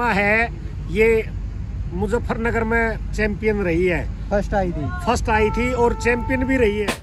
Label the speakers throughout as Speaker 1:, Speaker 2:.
Speaker 1: करिश्मा है, ये मुजफ्फरनगर में चैंपियन रही है।
Speaker 2: फर्स्ट आई थी
Speaker 1: और चैंपियन भी रही है।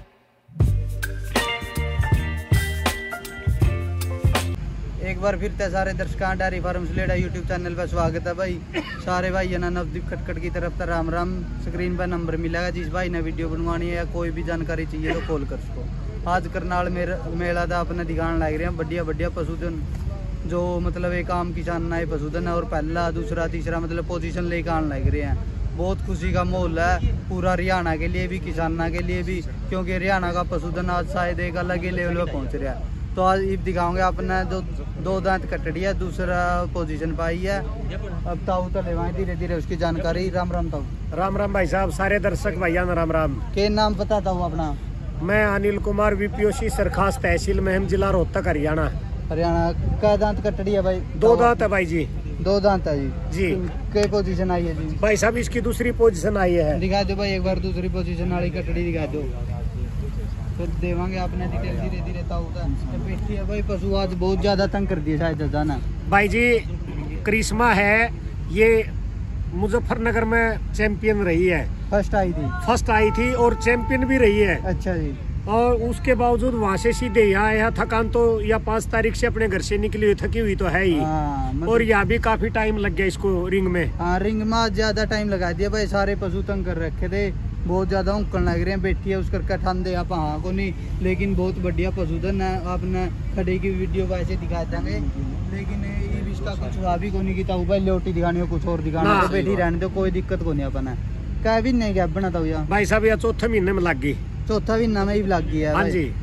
Speaker 2: एक बार फिर ते सारे दर्शकों dairy farm Saleda YouTube channel पर स्वागत है भाई। सारे भाई है ना नवदीप खटखट की तरफ से राम राम। स्क्रीन पर नंबर मिलेगा, जिस भाई ने वीडियो बनवानी है या कोई भी जानकारी चाहिए तो कॉल कर सको। आज करनाल मेला था अपने दिखाने लग रहे हैं बढ़िया बढ़िया पशुधन, जो मतलब एक आम किसान ना पशुधन है और पहला दूसरा तीसरा मतलब पोजीशन लेके आने लग रहे हैं। बहुत खुशी का माहौल है पूरा हरियाणा के लिए भी, किसाना के लिए भी, क्योंकि हरियाणा का पशुधन आज शायद एक अलग ही लेवल पर पहुंच रहा है। तो आज ये दिखाओगे अपने जो 2 दांत कटड़ी है, दूसरा पोजीशन पाई है। अब ताऊ तो लेवाएं धीरे धीरे उसकी जानकारी। राम राम ताऊ।
Speaker 1: राम राम भाई साहब, सारे दर्शक भैया ना राम राम।
Speaker 2: के नाम पता था वो अपना?
Speaker 1: मैं अनिल कुमार VPOC सरखास तहसील महम जिला रोहतक हरियाणा।
Speaker 2: का दांत कटड़ी है भाई?
Speaker 1: 2 दांत है भाई जी।
Speaker 2: 2 दांत है
Speaker 1: जी।
Speaker 2: के पोजीशन आई है जी?
Speaker 1: भाई साहब इसकी दूसरी पोजीशन आई है।
Speaker 2: दिखा दो भाई एक बार दूसरी पोजीशन वाली कटड़ी दिखा दो, फिर देवांगे आपने डिटेल धीरे धीरे। ताऊ का बैठी है भाई, पशु आज बहुत ज्यादा तंग कर दिया शायद जाना
Speaker 1: भाई जी। करिश्मा है, ये मुजफ्फरनगर में चैंपियन रही है।
Speaker 2: फर्स्ट आई थी
Speaker 1: और चैंपियन भी रही है।
Speaker 2: अच्छा जी।
Speaker 1: और उसके बावजूद वहाँ से सीधे यहाँ आया। थकान तो या 5 तारीख से अपने घर से निकली हुई, थकी हुई तो है ही। और यहाँ भी काफी टाइम लग गया इसको रिंग में।
Speaker 2: हाँ, रिंग में ज्यादा टाइम लगा दिया भाई। सारे पशु तंग कर रखे थे, बहुत ज्यादा उंकन लग रहे हैं। बैठी है उसकर कठान दे आप हाँ को नहीं, लेकिन बहुत बढ़िया पशुधन है। आपने खड़े की वीडियो वैसे दिखा देंगे, लेकिन इसका कुछ हुआ भी को नहीं की। भाई लोटी दिखानी हो, कुछ और दिखाना तो बैठी रहने दो, कोई दिक्कत को नहीं अपना। क्या भी नहीं क्या बनाता हुआ
Speaker 1: भाई साहब, यह 4थे महीने में लग गई।
Speaker 2: 4था महीना में ही लग गया।
Speaker 1: हाँ जी।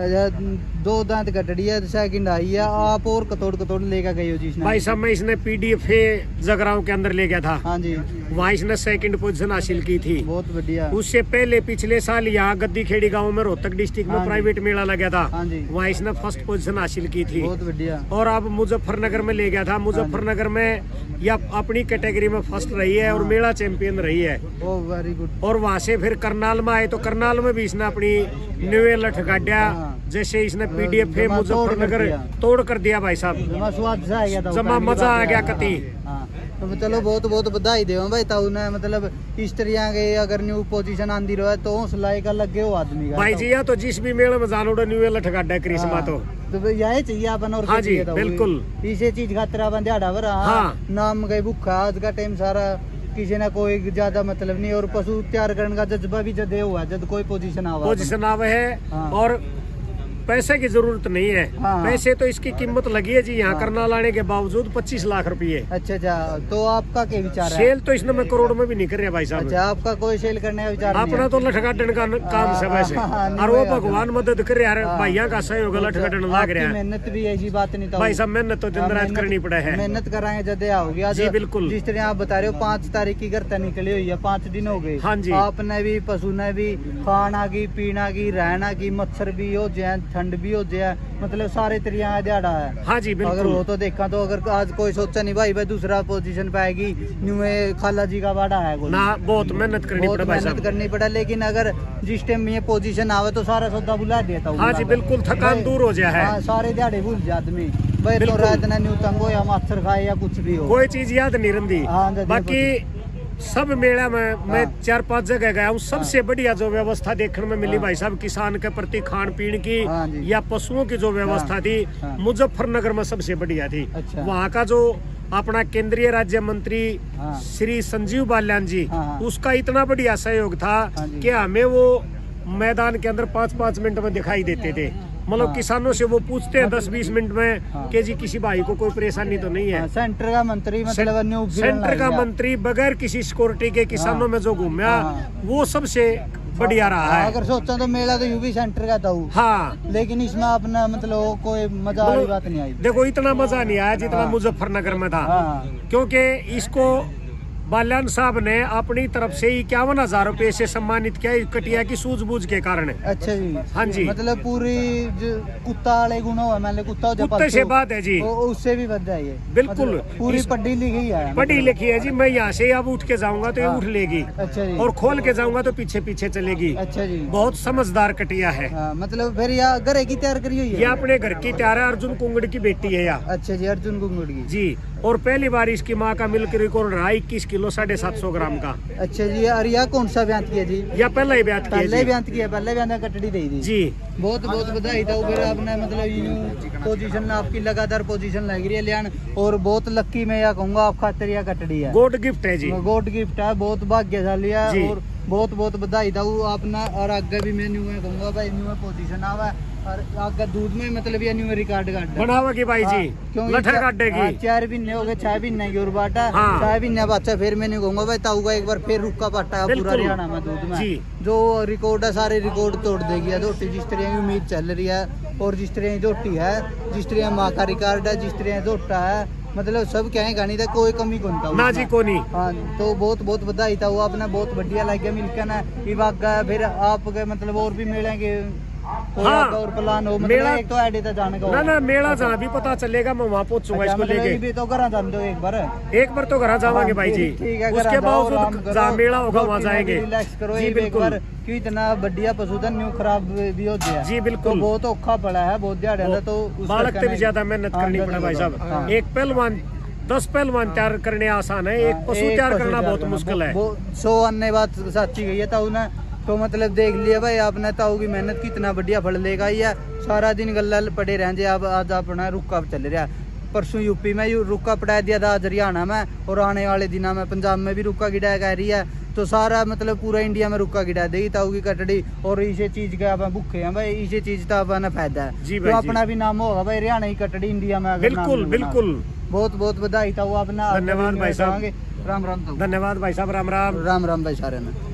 Speaker 2: 2 दांत कटड़ी है, सेकंड आई है। आप और कतोड़ लेकर गए हो जी?
Speaker 1: भाई साहब मैं इसने PDF जगराव के अंदर ले गया था।
Speaker 2: हाँ जी।
Speaker 1: वहाँ इसने 2nd पोजीशन हासिल की थी।
Speaker 2: बहुत बढ़िया।
Speaker 1: उससे पहले पिछले साल यहाँ गद्दी खेड़ी गाँव में रोहतक डिस्ट्रिक्ट में प्राइवेट मेला लगा था।
Speaker 2: हाँ जी।
Speaker 1: वहाँ इसने 1st पोजीशन हासिल की थी।
Speaker 2: बहुत बढ़िया।
Speaker 1: और अब मुजफ्फरनगर में ले गया था। मुजफ्फरनगर में या अपनी कैटेगरी में 1st रही है और मेला चैंपियन रही है।
Speaker 2: Oh very good.
Speaker 1: और वहाँ से फिर करनाल में आए तो करनाल में भी इसने अपनी न्यू लठ गाड़ा। जैसे इसने PDF मुजफ्फरनगर तोड़ कर दिया भाई साहब। जमा मजा आ गया कति।
Speaker 2: तो चलो बहुत बहुत बधाई दे भाई ताऊ ने। मतलब इस तरह के अगर न्यू पोजीशन आंदी रहे तो हौसला एक अलग हो आदमी का
Speaker 1: भाई जी। या तो जिस भी मेले में जानो न्यू लठ गाड़ा करिश्मा तो
Speaker 2: यही चाहिए अपन। और
Speaker 1: हाँ जी बिल्कुल,
Speaker 2: इसे चीज खातर अपन दिहाड़ा भर नाम गए भूखा आज का टाइम सारा किसी ने कोई ज्यादा मतलब नहीं। और पशु तैयार करने का जज्बा भी जदे हुआ जब कोई पोजीशन आवे है। और
Speaker 1: पैसे की जरूरत नहीं है। पैसे तो इसकी कीमत लगी है जी यहाँ करनाल आने के बावजूद 25 लाख रुपए।
Speaker 2: अच्छा, तो आपका क्या विचार है?
Speaker 1: सेल तो इसने मैं करोड़ में भी नहीं कर रहा भाई साहब।
Speaker 2: अच्छा, आपका कोई सेल करने का विचार नहीं?
Speaker 1: अपना तो लठगाडन का काम से वैसे। और वो भगवान मदद करे यार, भैया का सहयोग लठगाडन लाग रहा है।
Speaker 2: मेहनत भी ऐसी बात नहीं
Speaker 1: भाई साहब, मेहनत तो दिन रात करनी पड़ा है।
Speaker 2: मेहनत कराएंगे जदे आओगे जी बिल्कुल। जिस तरह आप बता रहे हो 5 तारीख की घर निकली हुई है, 5 दिन हो गए।
Speaker 1: हाँ जी।
Speaker 2: आपने भी पशु ने भी खाना की पीना की रहना की, मच्छर भी हो जाए ठंड भी हो जाए, मतलब सारे तरीका दिहाड़ा है।
Speaker 1: हाँ जी बिल्कुल।
Speaker 2: अगर वो तो देखा तो अगर आज कोई सोचा नहीं भाई दूसरा पोजीशन पाएगी, न्यू खाला जी का बाड़ा है ना,
Speaker 1: बहुत मेहनत करनी पड़ा।
Speaker 2: लेकिन अगर जिस टाइम ये पोजीशन आवे तो सारा सौदा बुला देता हूँ।
Speaker 1: हाँ जी बिल्कुल, थकान दूर हो जाए।
Speaker 2: हाँ, सारे दिहाड़े भूल जाए आदमी भाई। तो रात ना न्यू तंग हो या मच्छर खाए या कुछ भी हो,
Speaker 1: कोई चीज याद नहीं रहती। बाकी सब मेला में मैं 4-5 जगह गया हूँ। सबसे बढ़िया जो व्यवस्था देखने में मिली भाई साहब, किसान के प्रति खान पीन की या पशुओं की जो व्यवस्था थी, मुजफ्फरनगर में सबसे बढ़िया थी। वहाँ का जो अपना केंद्रीय राज्य मंत्री श्री संजीव बाल्यान जी, उसका इतना बढ़िया सहयोग था कि हमें वो मैदान के अंदर 5-5 मिनट में दिखाई देते थे। मतलब किसानों से वो पूछते हैं 10-20 मिनट में कि जी किसी भाई को कोई परेशानी तो नहीं है।
Speaker 2: सेंटर का मंत्री मतलब
Speaker 1: सेंटर का मंत्री बगैर किसी सिक्योरिटी के किसानों में जो घूमया वो सबसे बढ़िया रहा है।
Speaker 2: अगर सोचा तो मेला तो यूपी सेंटर का था।
Speaker 1: हाँ,
Speaker 2: लेकिन इसमें अपना मतलब कोई मजा वाली बात नहीं आई।
Speaker 1: देखो इतना मजा नहीं आया जितना मुजफ्फरनगर में था, क्योंकि इसको बाल्यान साहब ने अपनी तरफ से 51,000 रुपए से सम्मानित किया कटिया की सूझबूझ के कारण।
Speaker 2: अच्छा जी।
Speaker 1: हाँ जी।
Speaker 2: मतलब पूरी कुत्ता वाले गुण हो, मतलब
Speaker 1: कुत्ते से बात है जी,
Speaker 2: उससे भी बच जाइए।
Speaker 1: बिल्कुल
Speaker 2: पूरी पढ़ी लिखी है।
Speaker 1: पढ़ी लिखी है जी। मैं यहाँ से अब उठ के जाऊंगा तो ये उठ लेगी।
Speaker 2: अच्छा जी।
Speaker 1: और खोल के जाऊंगा तो पीछे पीछे चलेगी।
Speaker 2: अच्छा जी।
Speaker 1: बहुत समझदार कटिया है।
Speaker 2: मतलब फिर घर की तैयार करी हुई है?
Speaker 1: ये अपने घर की तैयार है। अर्जुन कुंगड़ की बेटी है यहाँ।
Speaker 2: अच्छा जी, अर्जुन कुंगड़ की
Speaker 1: जी। और पहली बार इसकी माँ का मिल्क रिकॉर्ड रहा 21 किलो 750 ग्राम का।
Speaker 2: अच्छा जी, और यह कौन सा ब्यांत किया जी?
Speaker 1: या पहला ही ब्यांत किया?
Speaker 2: पहले ब्यांत किया, पहले ब्यांत कटड़ी दे दी
Speaker 1: जी।
Speaker 2: बहुत बहुत बधाई था उधर आपने, मतलब पोजीशन आपकी लगातार पोजीशन लग रही है लियान, और बहुत लक्की मैं यह कहूँगा आप खातिर यह कटड़ी है,
Speaker 1: गोड गिफ्ट है जी,
Speaker 2: गोड गिफ्ट है, बहुत भाग्यशाली है। और बहुत बहुत बधाई था वो आपने। और आगे भी मैं न्यू में कहूँगा भाई न्यू में पोजीशन आवा, और आगे दूध में मतलब ये न्यू रिकॉर्ड काट
Speaker 1: बनावेगी भाई जी, लठर काटेगी।
Speaker 2: 4 महीने हो गए, 6 महीने की और बाटा 6 महीने बाचा, फिर मैं नहीं कहूँगा भाई ताऊगा एक बार फिर रुका पाटा पूरा हरियाणा में दूध में जो रिकॉर्ड है सारे रिकॉर्ड तोड़ देगी झोटी, जिस तरह की उम्मीद चल रही है, और जिस तरह की झोटी है, जिस तरह माँ का रिकॉर्ड है, जिस तरह झोटा है, मतलब सब क्या गानी था, कोई कमी कौन था
Speaker 1: ना जी कोनी।
Speaker 2: हाँ, तो बहुत बहुत बधाई था वो आपने, बहुत बढ़िया लगे मिलकर ना इवागा। फिर आपके मतलब और भी मिलेंगे और प्लान हो, मतलब एक तो आईडी था जाने का
Speaker 1: ना मेला जहाँ भी पता चलेगा मैं वहाँ पहुँचूंगा इसको लेके।
Speaker 2: भी तो घर जान दो एक बार तो घर
Speaker 1: जावांगे भाई जी, उसके बावजूद जहाँ मेला होगा वहाँ जाएंगे।
Speaker 2: रिलैक्स करो एक बार, क्यों इतना बढ़िया पशुधन न्यू खराब भी हो गया
Speaker 1: जी, बिल्कुल
Speaker 2: तो बहुत औखा पड़ा है, बहुत ज्यादा, तो
Speaker 1: बालक से भी ज्यादा मेहनत करनी पड़ा भाई साहब। एक पहलवान 10 पहलवान तैयार करने आसान है, एक पशु तैयार करना बहुत मुश्किल है।
Speaker 2: 100 अन्य बात सच्ची गई है ताऊ ने, तो मतलब देख लिया भाई आपने ताऊ की मेहनत कितना बढ़िया फल लेगा। या सारा दिन गल्ला पड़े रहेंगे, अब आज अपना रुका चल रहा, परसों यूपी में रुका पड़ा दिया था, आज हरियाणा में, और आने वाले दिनों में पंजाब में भी रुका गिराया कह रही है, तो सारा मतलब पूरा इंडिया में रुका गिरा देगी ताऊ की कटड़ी। और इसे चीज का आप भूखे हैं भाई, इसे चीज का अपना फायदा है, तो अपना भी नाम होगा भाई हरियाणा की कटड़ी इंडिया में।
Speaker 1: बिल्कुल बिल्कुल,
Speaker 2: बहुत बहुत बधाई था वो अपना।
Speaker 1: धन्यवाद भाई साहब,
Speaker 2: राम राम।
Speaker 1: धन्यवाद भाई साहब, राम राम,
Speaker 2: राम राम भाई सारे ने।